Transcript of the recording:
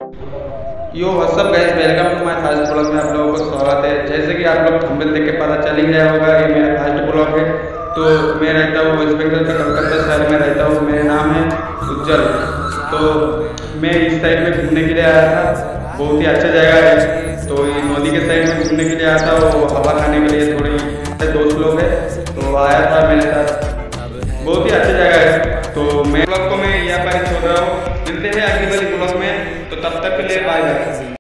Yo WhatsApp guys, welcome to my first blog में आप लोगों को स्वागत है। जैसे कि आप लोग थंबनेल देख के पता चल ही गया होगा, ये मेरा फर्स्ट ब्लॉग है। तो मैं रहता हूँ वेस्ट बंगाल के कलकत्ता शहर में रहता हूँ। मेरा नाम है उज्जवल। तो मैं इस साइड में घूमने के लिए आया था, बहुत ही अच्छा जगह है। तो ये नदी के साइड में घूमने के लिए आया था, वो हवा खाने के लिए। थोड़ी दोस्त लोग है तो आया था मेरे साथ, बहुत ही अच्छी जगह है। तो मैं ब्लॉग को मैं यहाँ पर छोड़ रहा हूँ, मिलते हैं अगली वाली ब्लॉग में। तो तब तक के लिए बाय बाय।